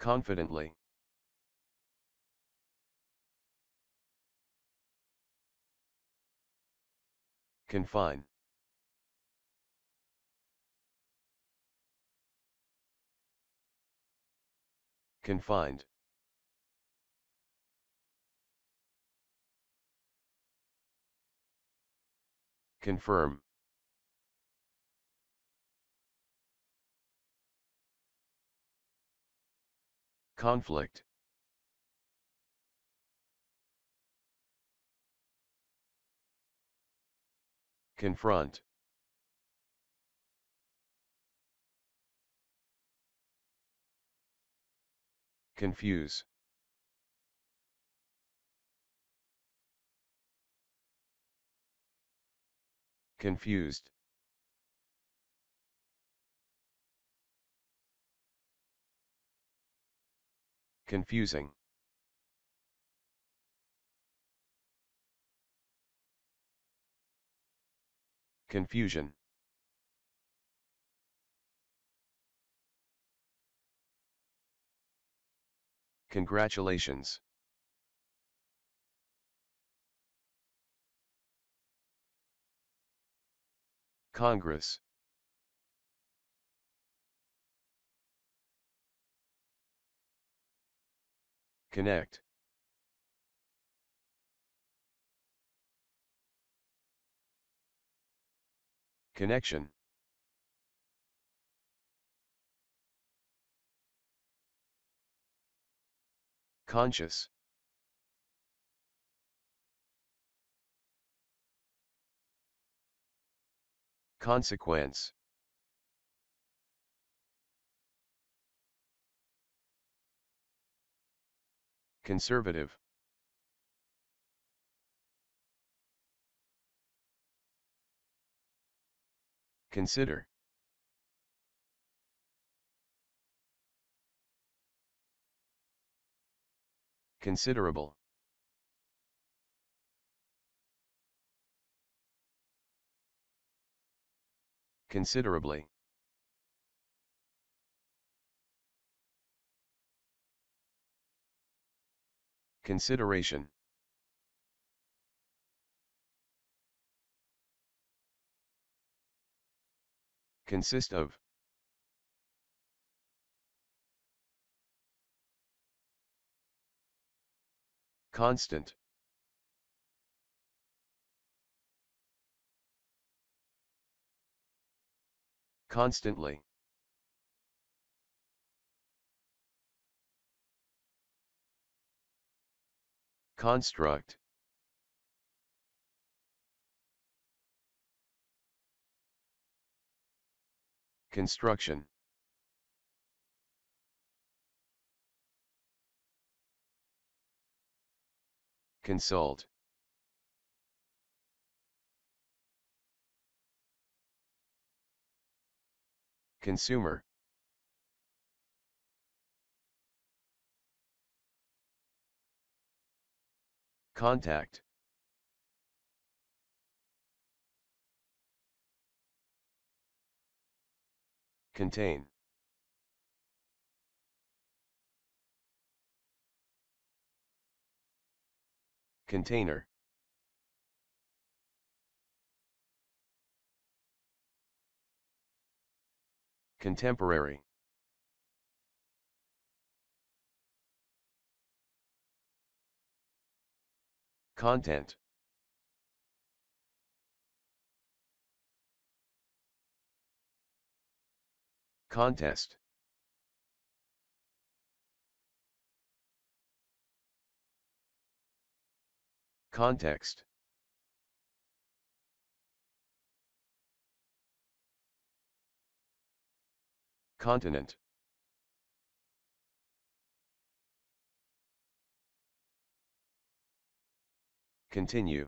confidently, confine, confined, confirm, conflict, confront, confuse, confused, confusing, confusion, congratulations, Congress, connect, connection, conscious, consequence, conservative, consider, considerable, considerably, consideration, consist of, constant, constantly, construct, construction, consult, consumer, contact, contain, container, contemporary, content, contest, context, continent, continue,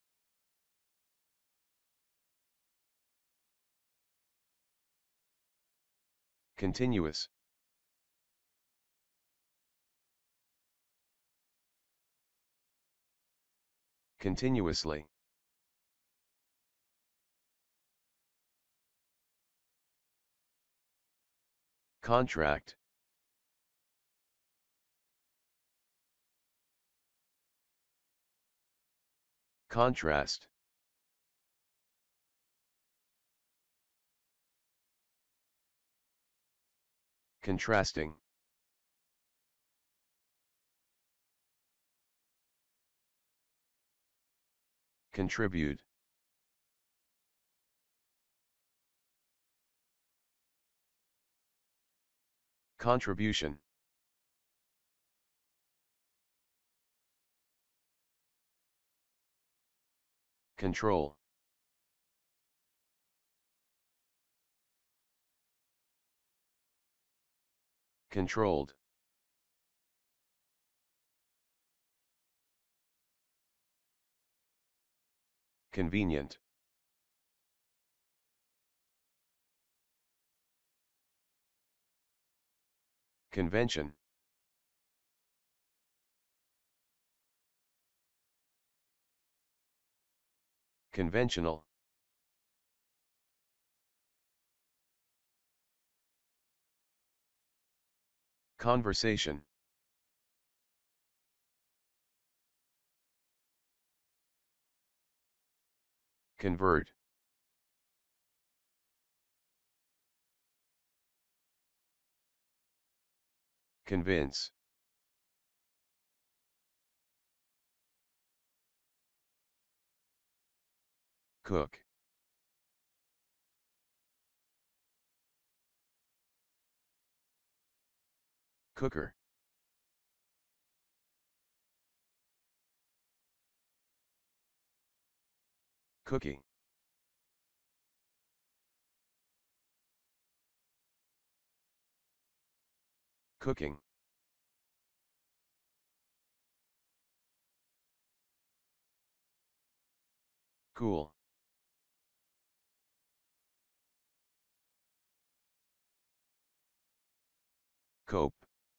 continuous, continuously, contract, Contrast. Contrasting. Contribute. Contribution. Control. Controlled. Convenient. Convention. Conventional. Conversation. Convert. Convince. Cook. Cooker. Cookie. Cooking. Cool. Cope.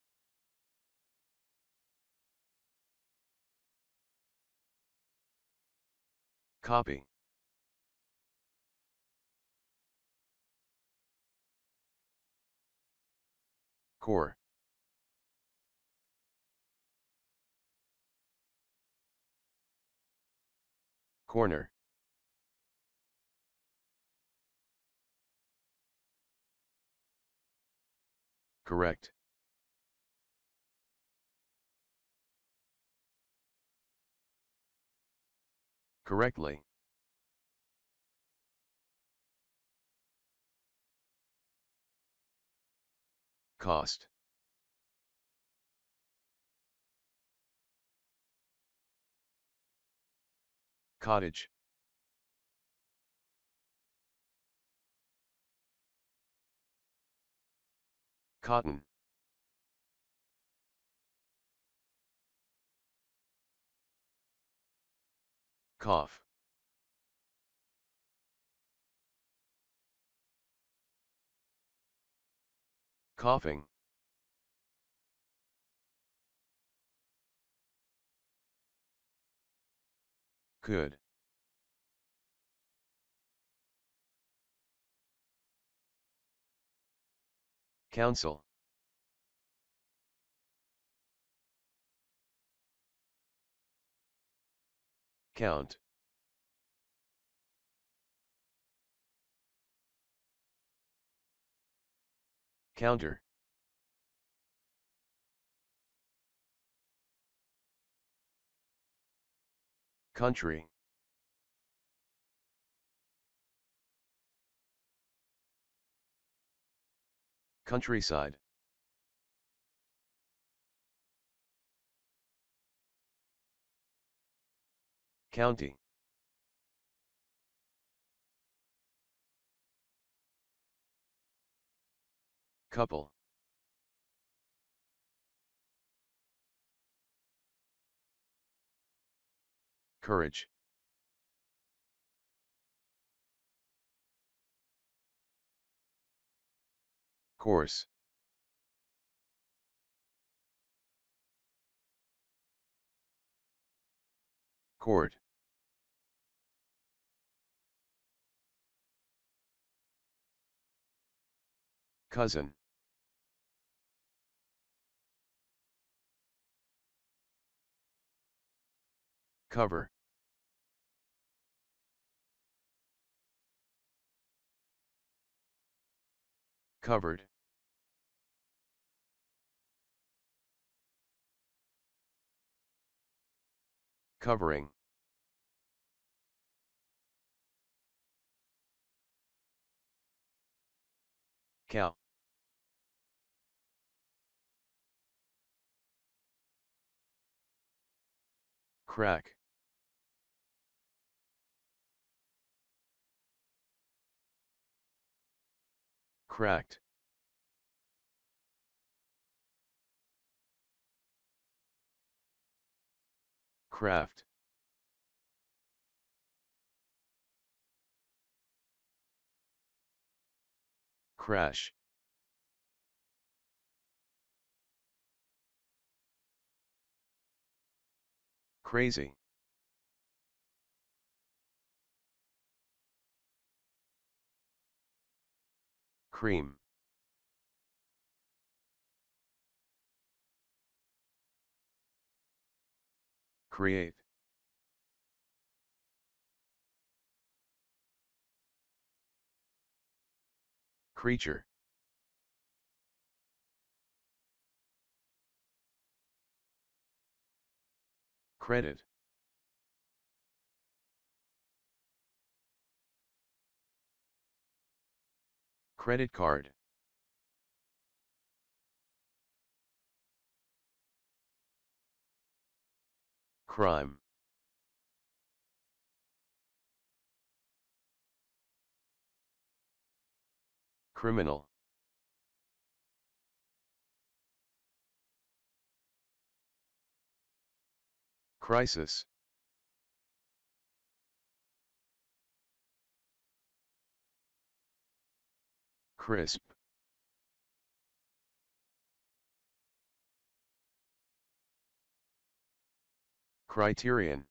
Copy. Core. Corner. Correct. Correctly. Cost. Cottage. Cotton. Cough. Coughing. Could. Council. Count. Counter. Country. Countryside. County. Couple. Courage. Course. Court. Cousin. Cover. covered, covering, cow, crack, cracked, craft, crash, crazy, cream, create, creature, credit, credit card, crime, criminal, crisis, crisp, criterion,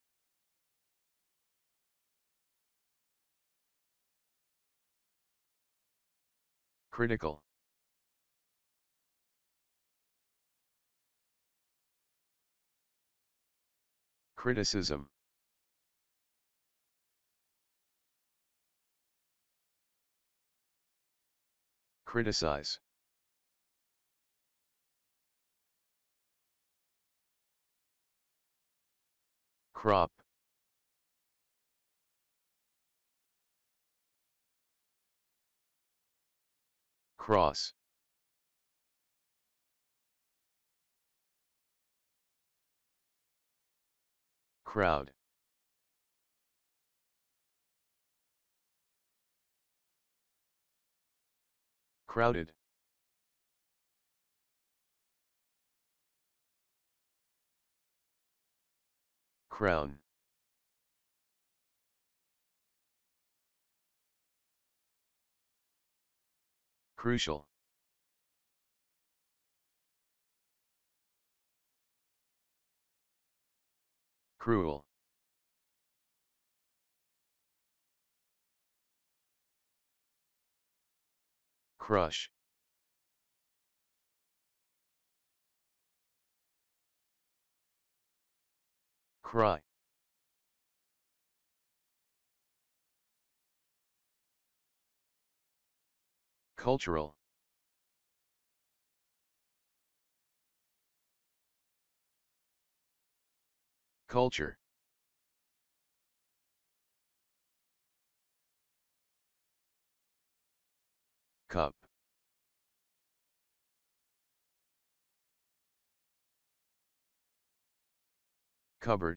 critical, criticism, criticize, crop, cross, crowd, crowded, crown, crucial, cruel, crush, cry, cultural, culture, cup, cupboard,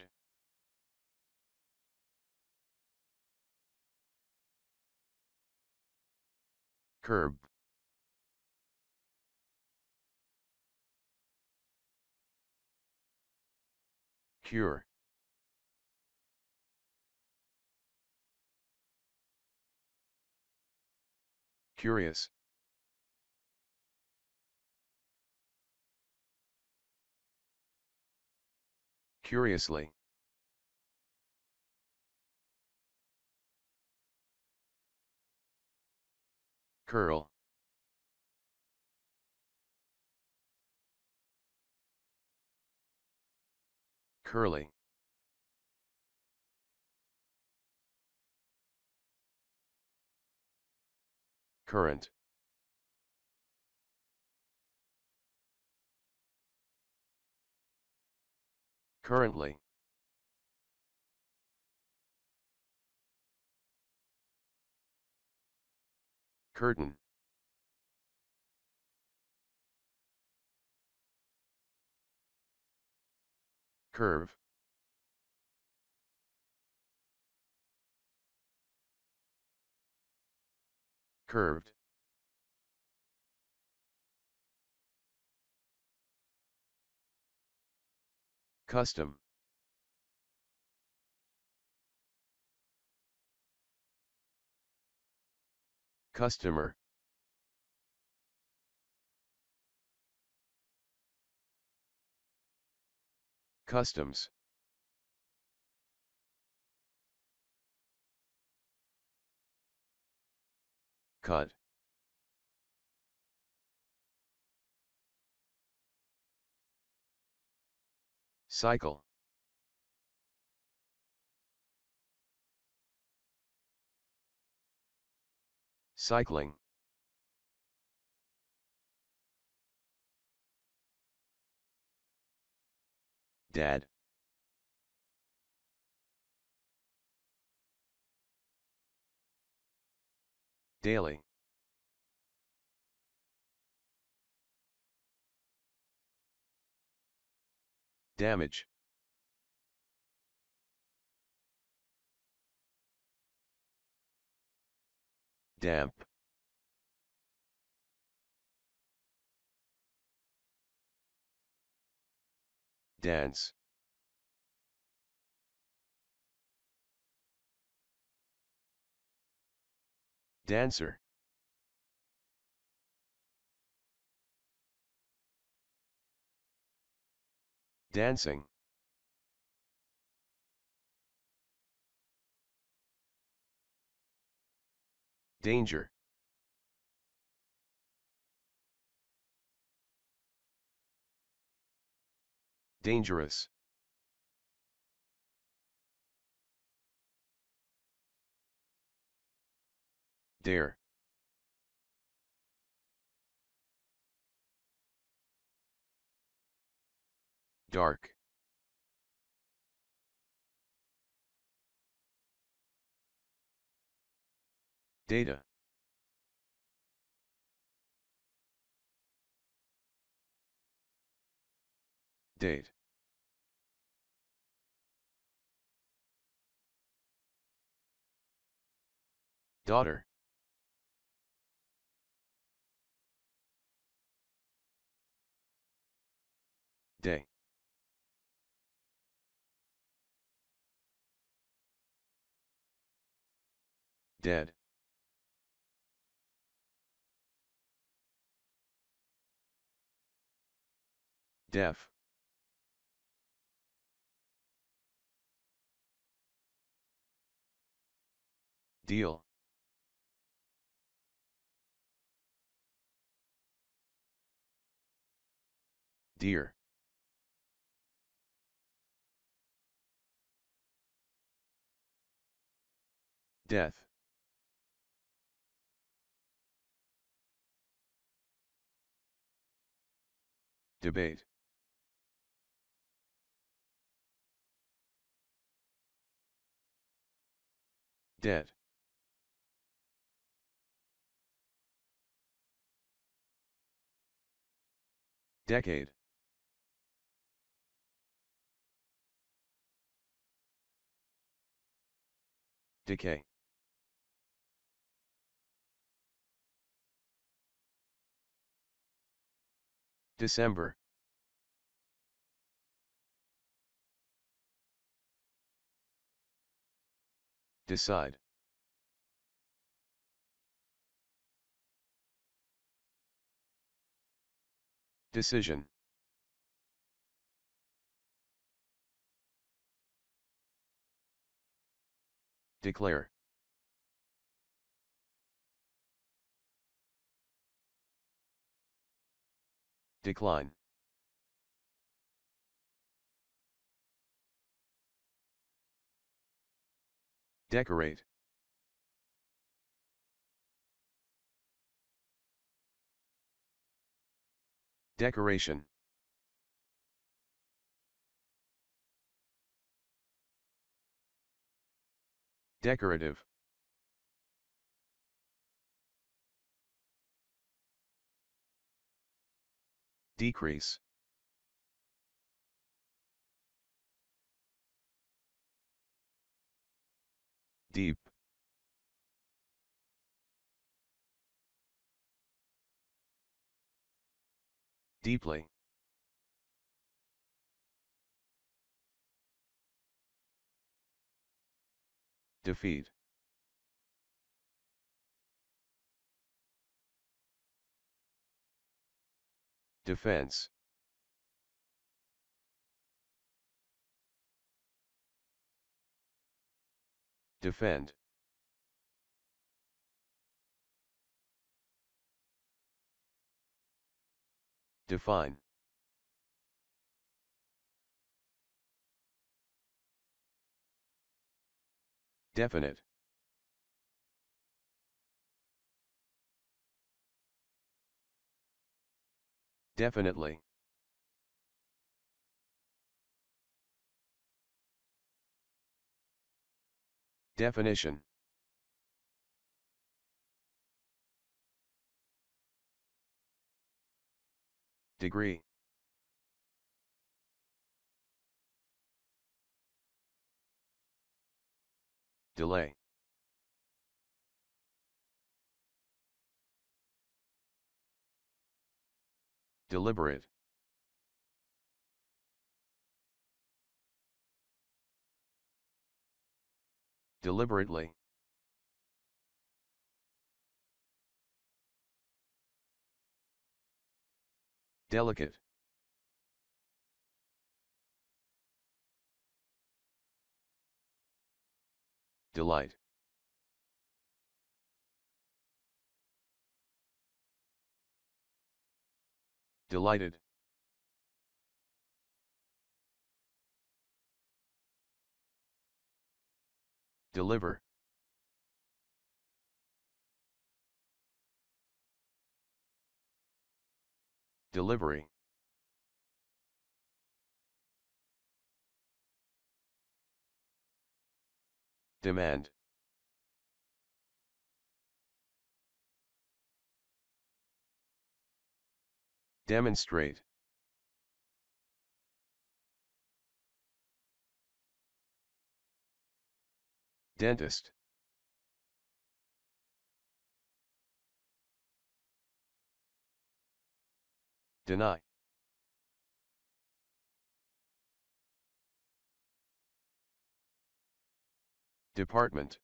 curb, cure, curious, curiously, curl, curly, current, currently, curtain, curve, curved, custom, customer, customs, cut, cycle, cycling, dad, daily, damage, damp, dance, dancer, dancing, danger, dangerous, dare, dark, data, date, daughter, day, dead, deaf, deal, dear, death, debate, dead, decade, decay, December, decide, decision, declare, decline, decorate, decoration, Decorative. Decrease. Deep. Deeply. Defeat. Defense. Defend. Define. Definite. Definitely. Definition. Degree. Delay. Deliberate. Deliberately. Delicate. Delight. Delighted. Deliver. Delivery. Demand. Demonstrate. Dentist. Deny. Department.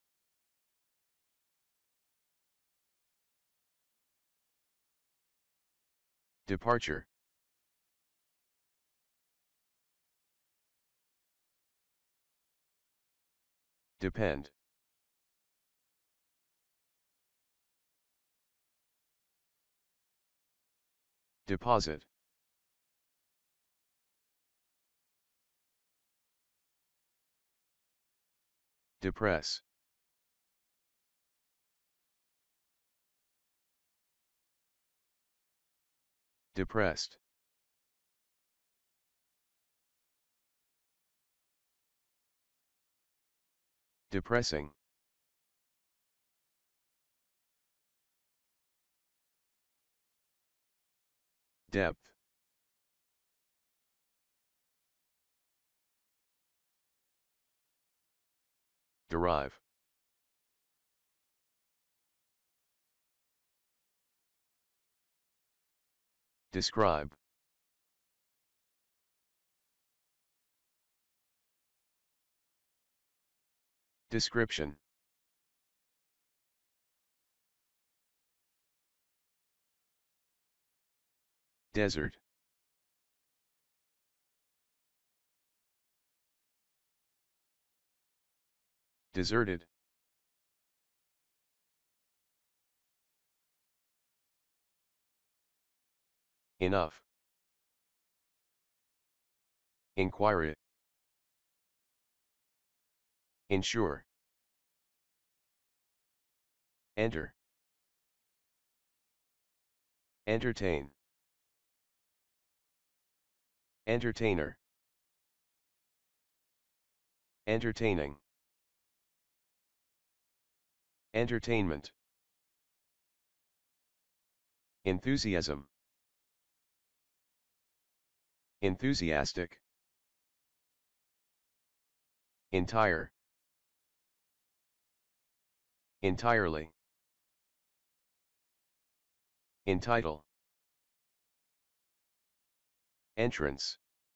Departure. Depend. Deposit. Depress. Depressed. Depressing. Depth. Derive. Describe. Description. Desert. Deserted. Enough. Inquire. Ensure. Enter. Entertain. Entertainer. Entertaining. Entertainment. Enthusiasm. Enthusiastic. Entire. Entirely. Entitle. Entrance.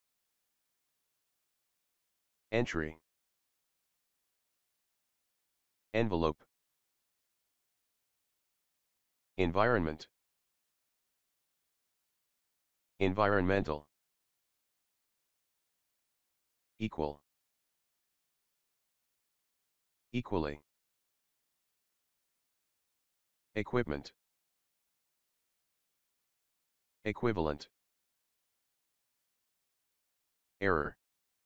Entry. Envelope. Environment. Environmental. Equal. Equally. Equipment. Equivalent. Error.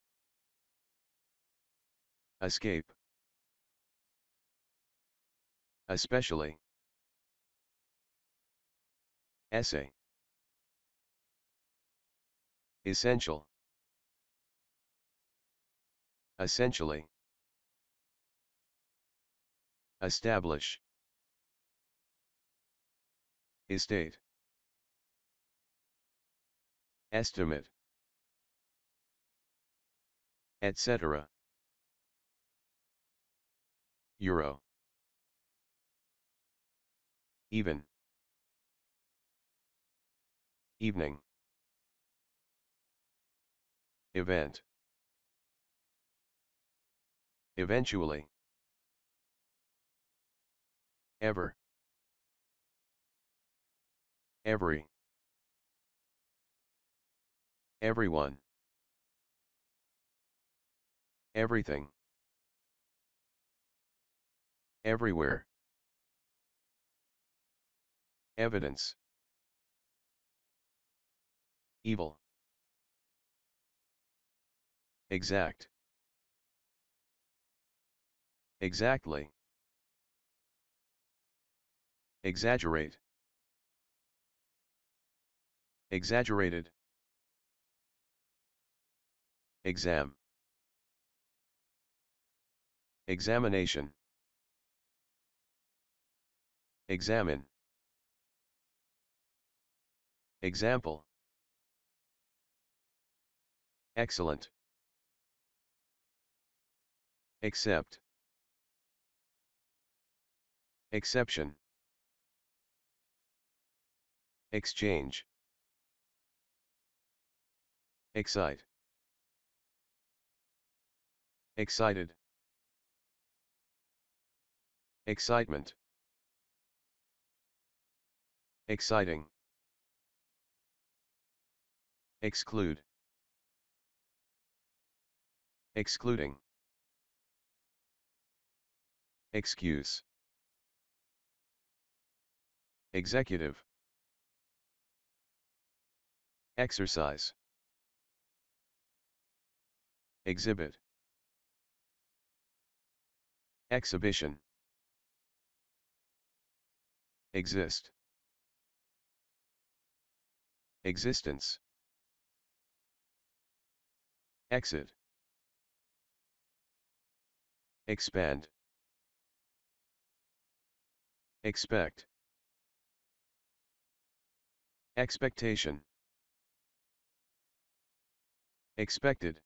Escape. Especially. Essay. Essential. Essentially. Establish. Estate. Estimate. Etc. Euro. Even. Evening. Event. Eventually. Ever. Every. Everyone. Everything. Everywhere. Evidence. Evil. Exact. Exactly. Exaggerate. Exaggerated. Exam. Examination. Examine. Example. Excellent. Accept. Exception. Exchange. Excite. Excited. Excitement. Exciting. Exclude. Excluding. Excuse. Executive. Exercise. Exhibit. Exhibition. Exist. Existence. Exit. Expand. Expect. Expectation. Expected.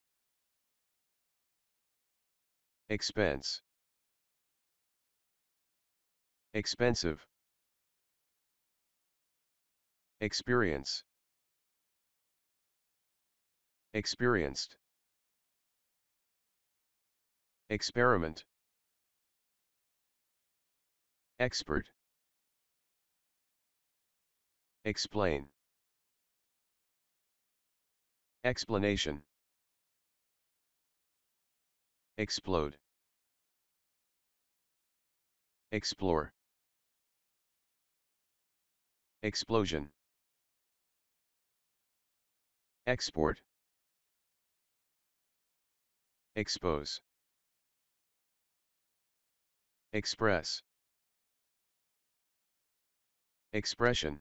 Expense. Expensive. Experience. Experienced. Experiment. Expert. Explain. Explanation. Explode. Explore. Explosion. Export. Expose. Express. Expression.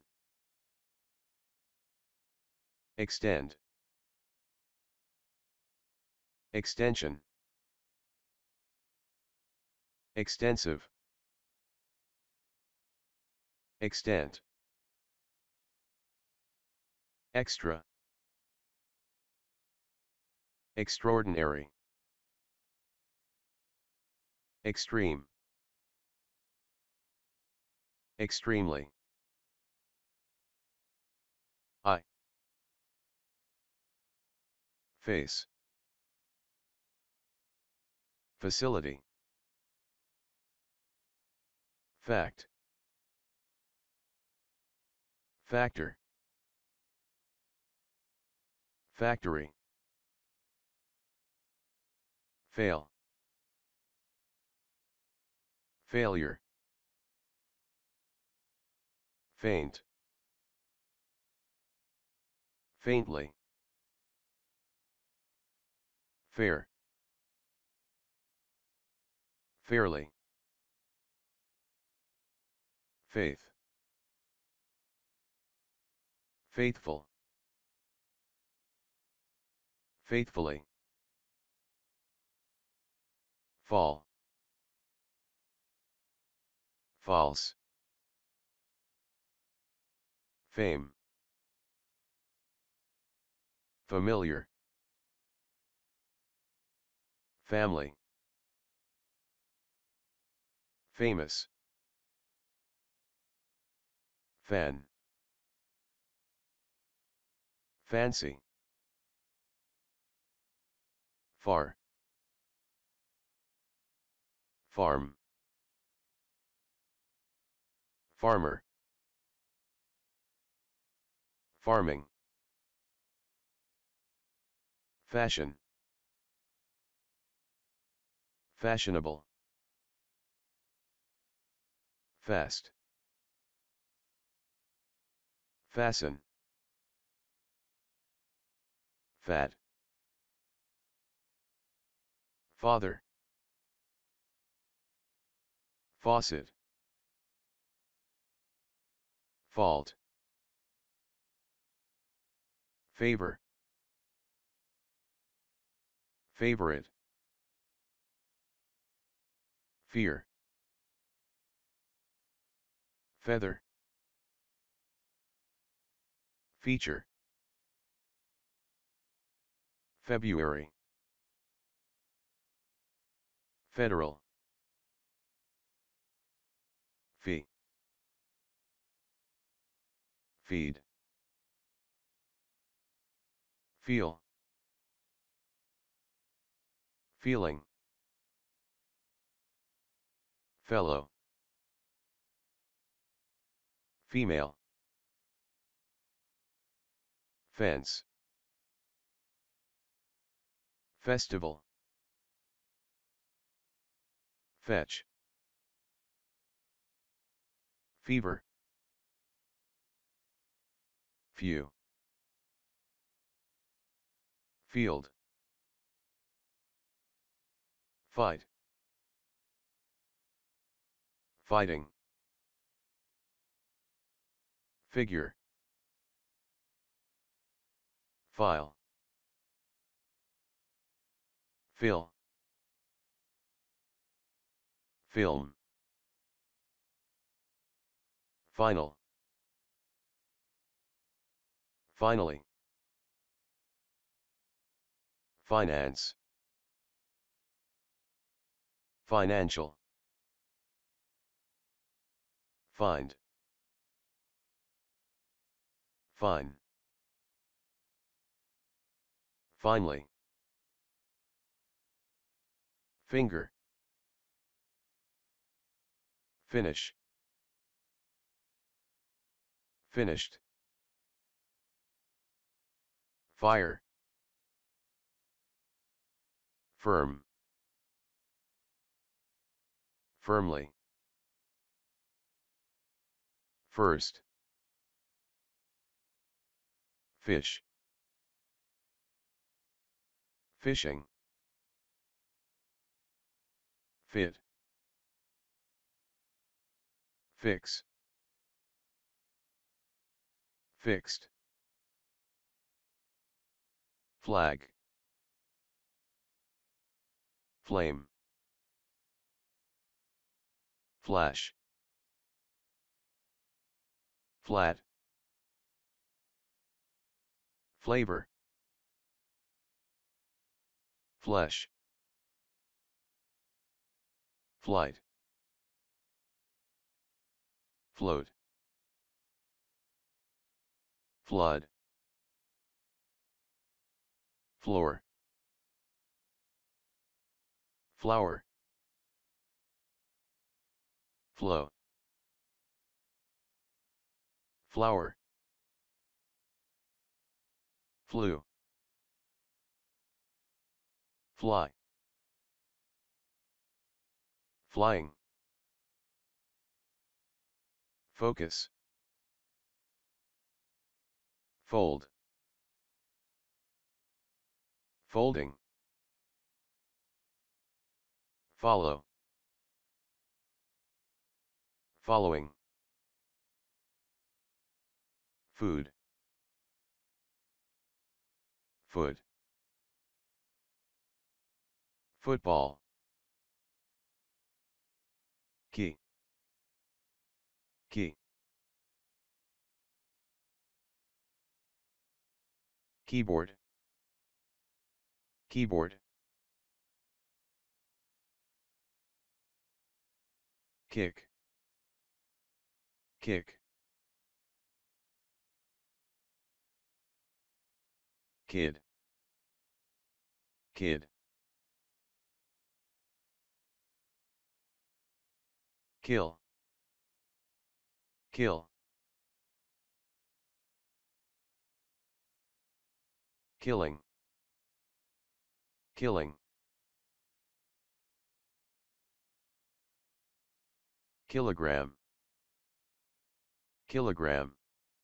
Extend. Extension. Extensive. extent, extra, extraordinary, extreme, extremely, I, face, facility, fact, factor, factory, fail, failure, faint, faintly, fair, fairly, faith, faithful, faithfully, fall, false, fame, familiar, family, famous, fan, fancy, far, farm, farmer, farming, fashion, fashionable, fast, fasten, fat, father, faucet, fault, favor, favorite, fear, feather, feature, February, federal, fee, feed, feel, feeling, fellow, female, fence, festival, fetch, fever, few, field, fight, fighting, figure, file, fill, film, final, finally, finance, financial, find, fine, finally, finger, finish, finished, fire, firm, firmly, first, fish, fishing, fit, fix, fixed, flag, flame, flash, flat, flavor, flesh, flight, float, flood, floor, flower, flow, flower, flew, fly, flying, focus, fold, folding, follow, following, food, foot, football, key, key, keyboard, keyboard, kick, kick, kid, kid, kill, kill, killing, killing, kilogram, kilogram,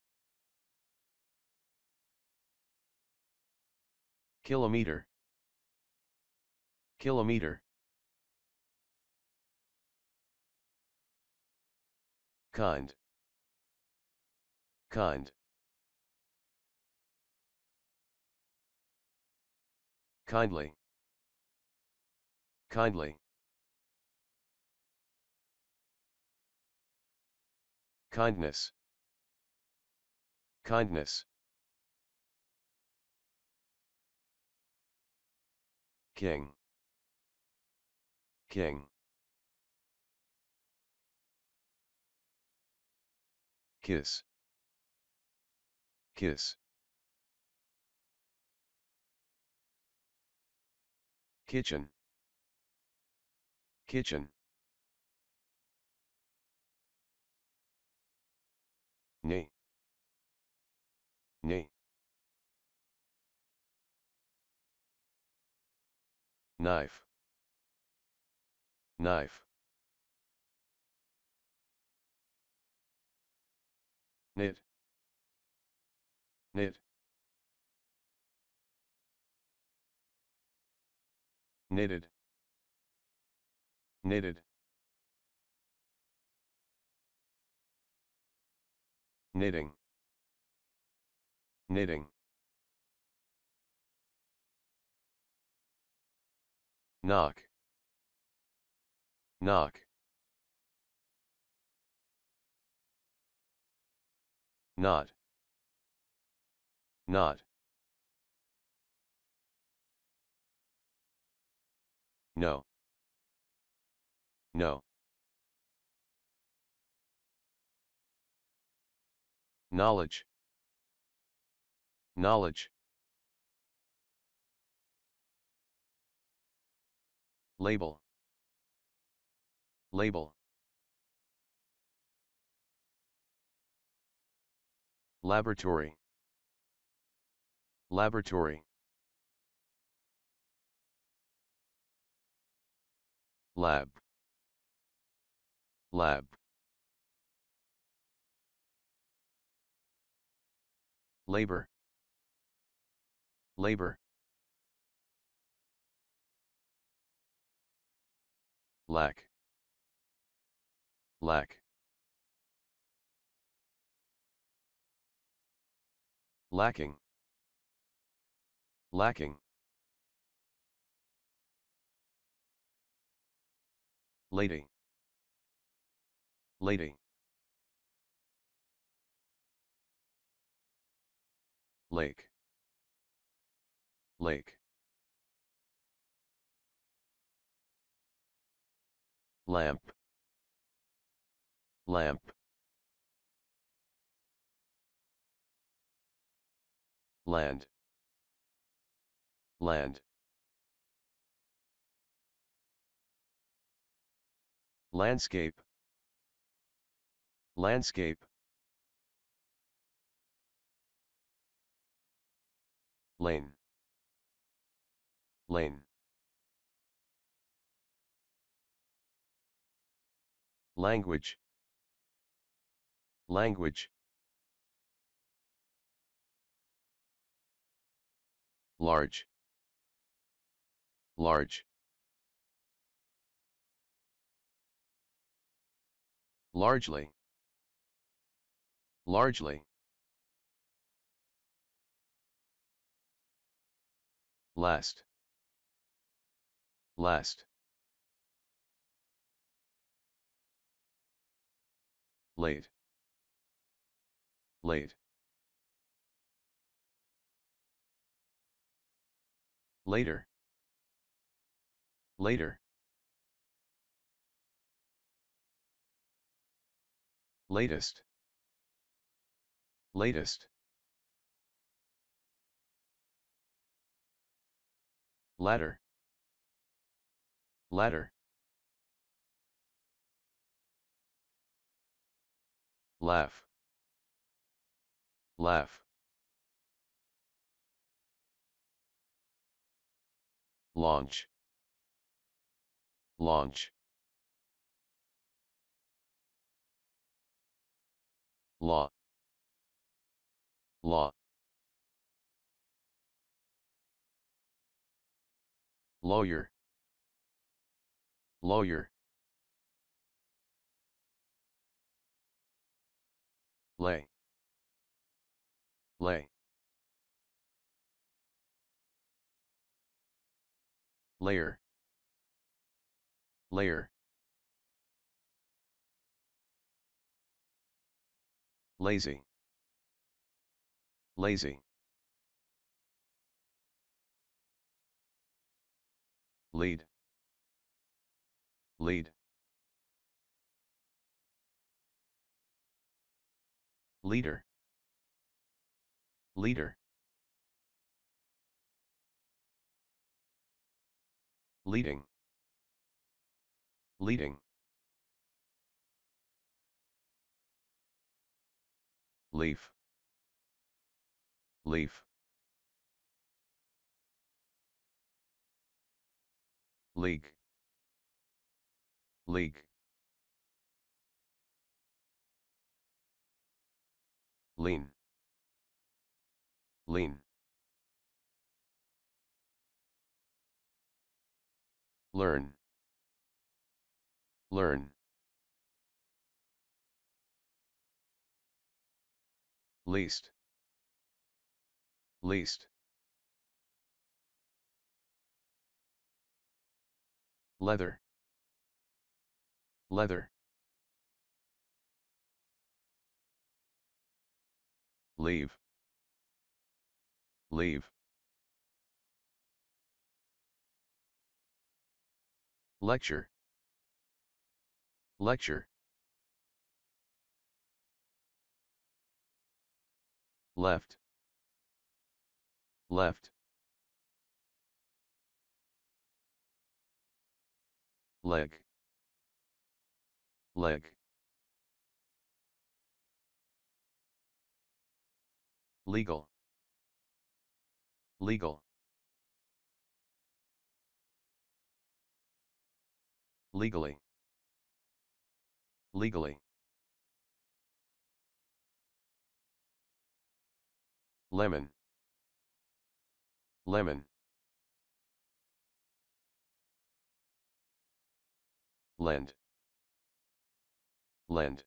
kilometer, kilometer, kind, kind, kindly, kindly, kindness, kindness, king, king, kiss, kiss, kitchen, kitchen, knee, knee, knife, knife, knit, knit, knitted, knitted, knitting, knitting, knock, knock, not, not, no, no, knowledge, knowledge, label, label, laboratory, laboratory, lab, lab, labor, labor, lack, lack, lacking, lacking, lady, lady, lake, lake, lamp, lamp, land, land, landscape, landscape, lane, lane, language, language, large, large, largely, largely, last, last, late, late, later, later, latest, latest, ladder, ladder, laugh, laugh, launch, launch, law, law, lawyer, lawyer, lay, lay, layer, layer, lazy, lazy, lead, lead, leader, leader, leading, leading, leaf, leaf, league, league, lean, lean, learn, learn, least, least, leather, leather, leave, leave, lecture, lecture, left, left, leg, leg, legal, legal, legally, legally, lemon, lemon, lend, lend,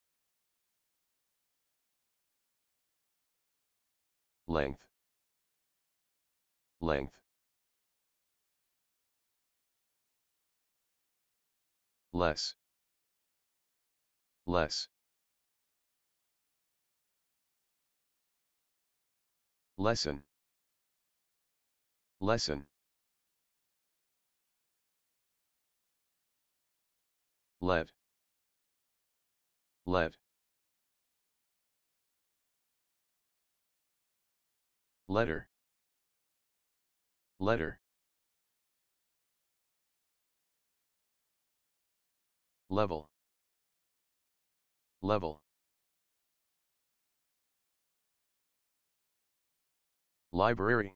length, length, less, less, lesson, lesson, let, let, letter, letter, level, level, library,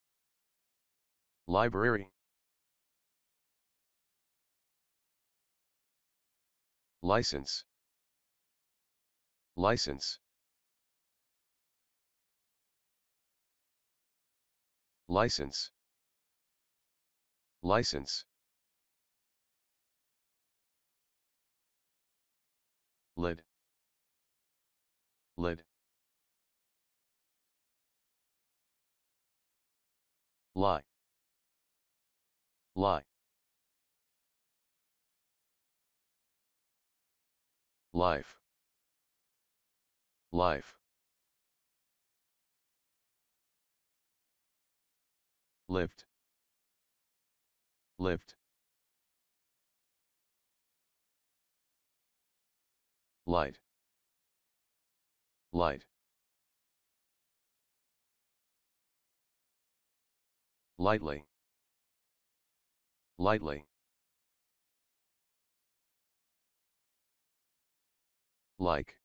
library, license, license, license, license, lid, lid, lie, lie, life, life, lift, lift, light, light, lightly, lightly, like,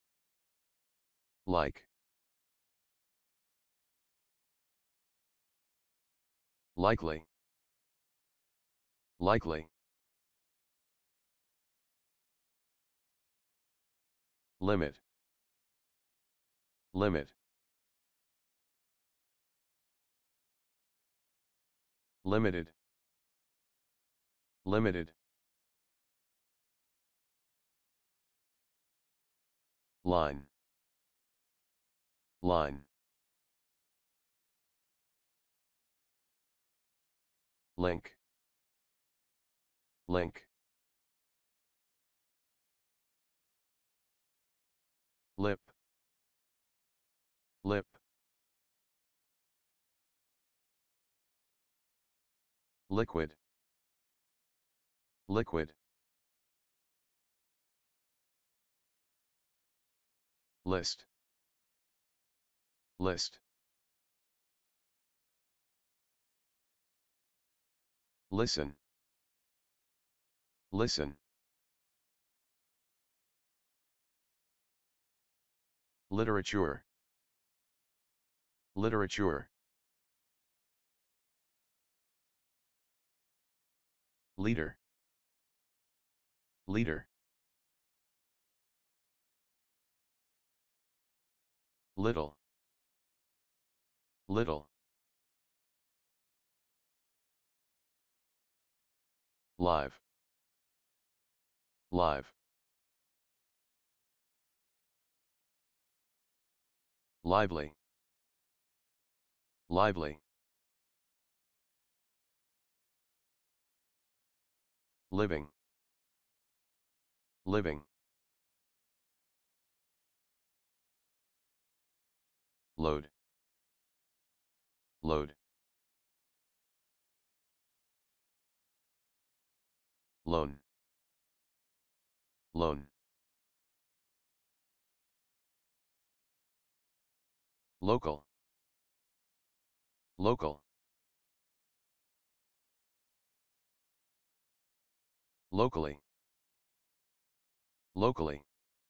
like, likely, likely, limit, limit, limited, limited, line, line, link, link, lip, lip, liquid, liquid, list, list, listen, listen, literature, literature, leader, leader, little, little, live, live, lively, lively, living, living, load, load, loan, loan, local, local, locally, locally,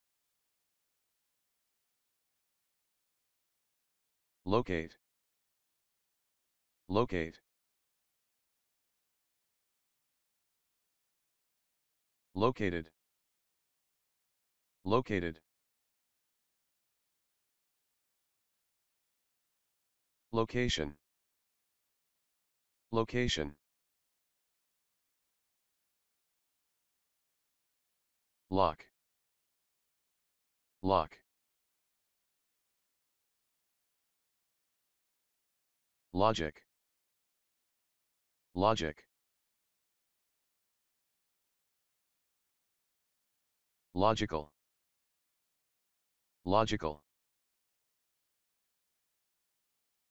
locate, locate, located, located, location, location, lock, lock, logic, logic, logical, logical,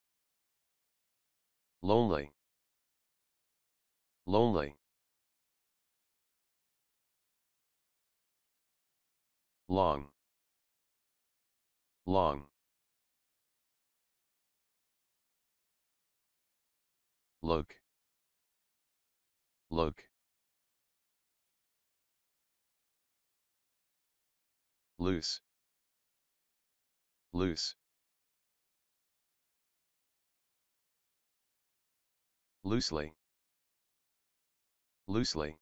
lonely, lonely, long, long, look, look, loose, loose, loosely, loosely,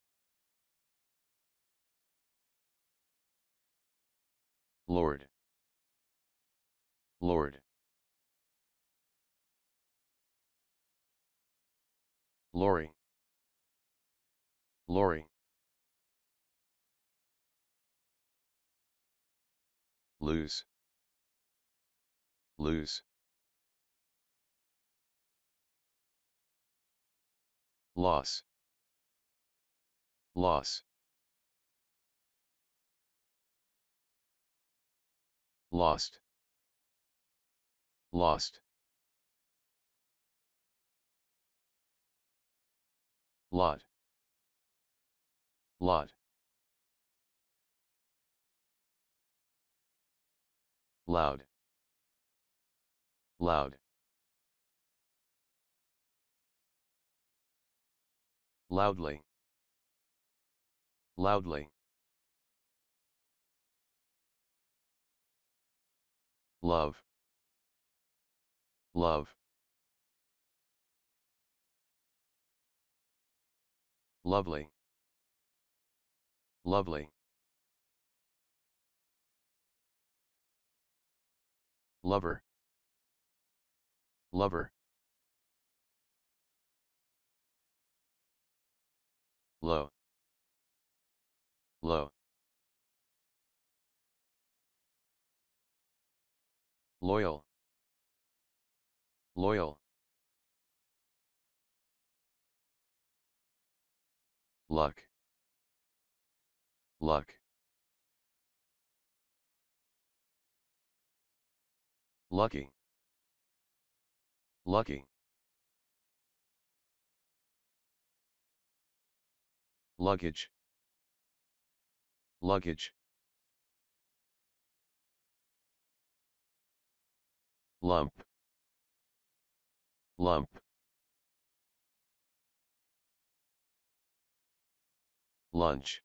Lord, Lord, lorry, lorry, lose, lose, loss, loss, lost, lost, lot, lot, loud, loud, loudly, loudly, love, love, lovely, lovely, lover, lover, low, low, loyal, loyal, luck, luck, lucky, lucky, luggage, luggage, lump, lump, lunch,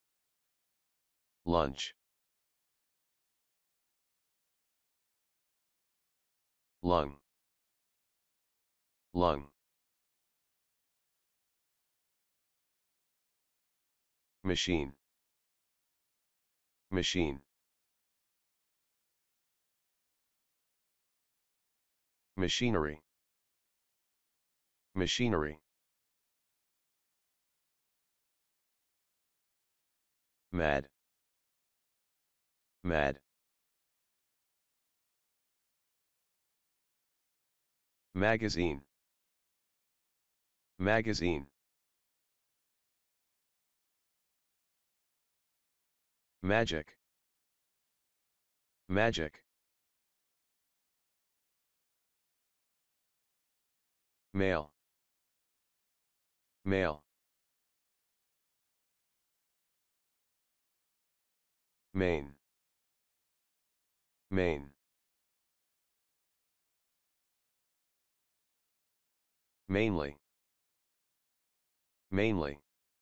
lunch, lung, lung, machine, machine, machinery, machinery, mad, mad, magazine, magazine, magic, magic, male, male, main, main, mainly, mainly,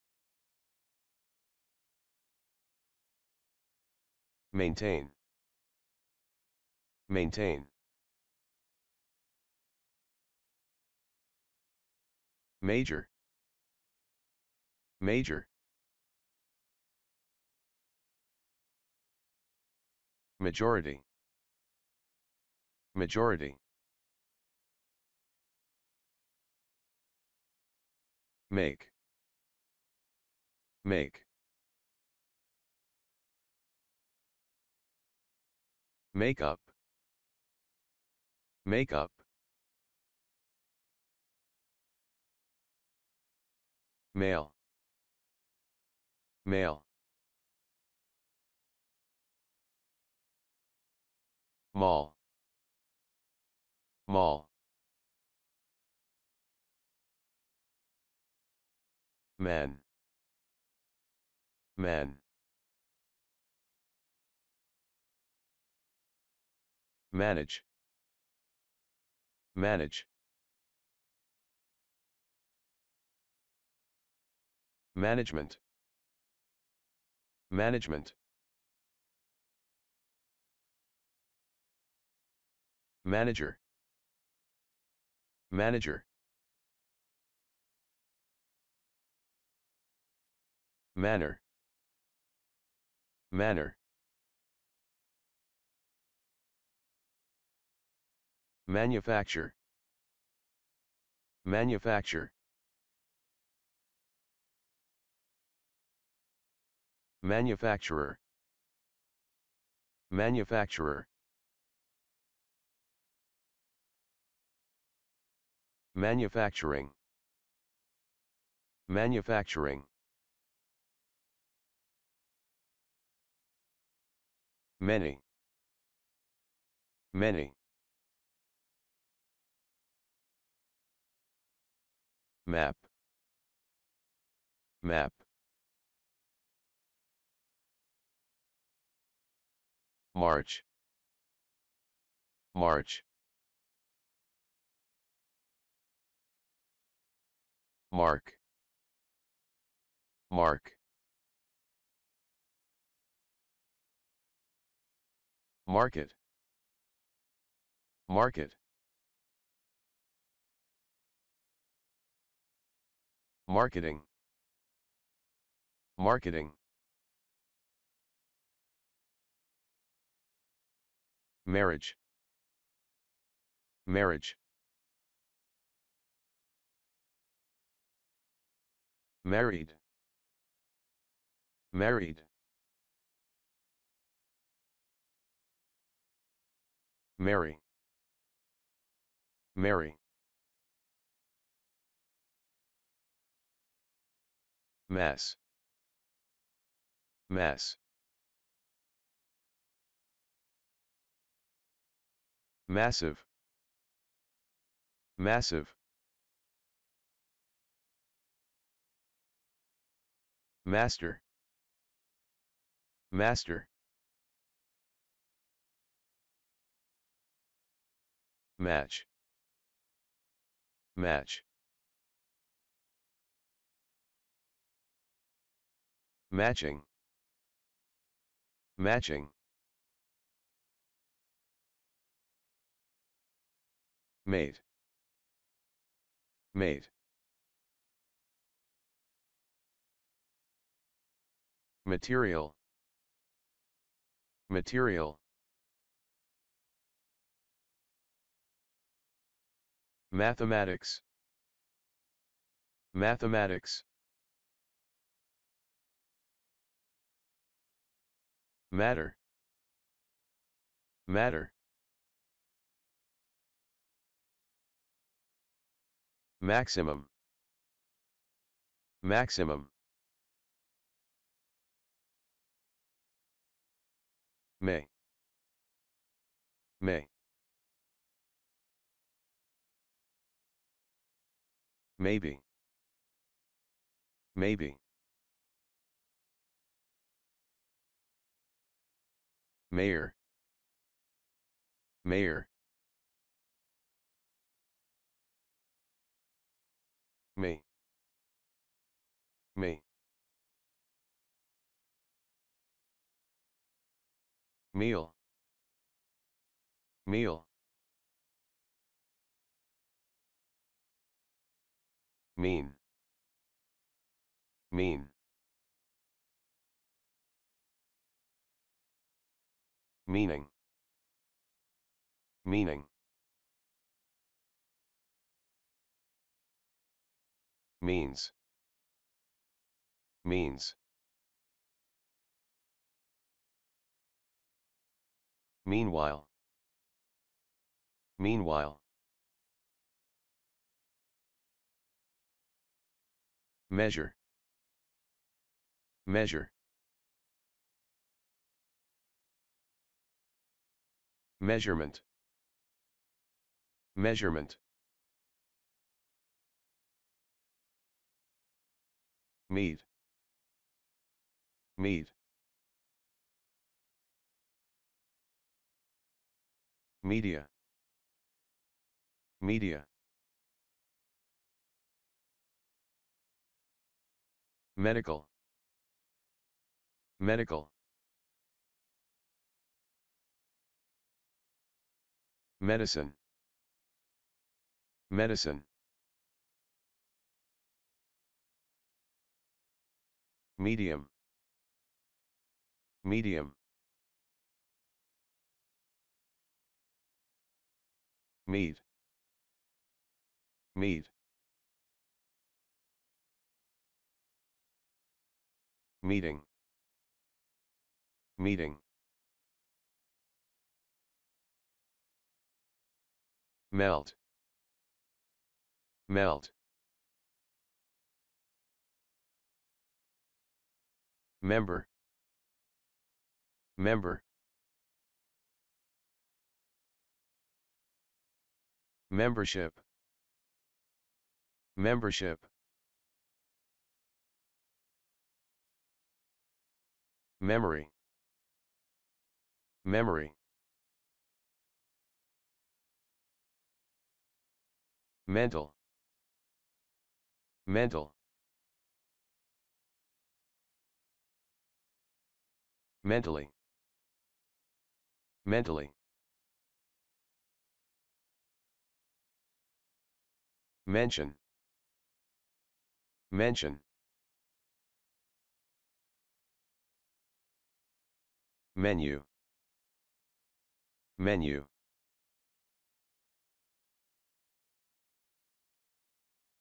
maintain, maintain, major, major, majority, majority, make, make, makeup, makeup, male, male, mall, mall, man, man, manage, manage, management, management, manager, manager, manner, manner, manufacture, manufacture, manufacturer, manufacturer, manufacturing, manufacturing, many, many, map, map, march, march, mark, mark, market, market, marketing, marketing, marriage, marriage, married, married, marry, marry, mass, mass, massive, massive, master, master, match, match, matching, matching, mate, mate, material, material, mathematics, mathematics, matter, matter, maximum, maximum, may, may, maybe, maybe, mayor, mayor, may, may, meal, meal, mean, mean, meaning, meaning, means, means, meanwhile, meanwhile, measure, measure, measurement, measurement, meet, meet, media, media, medical, medical, medicine, medicine, medium, medium, meet, meet, meeting, meeting, melt, melt, member, member, membership, membership, memory, memory, mental, mental, mentally, mentally, mention, mention, menu, menu,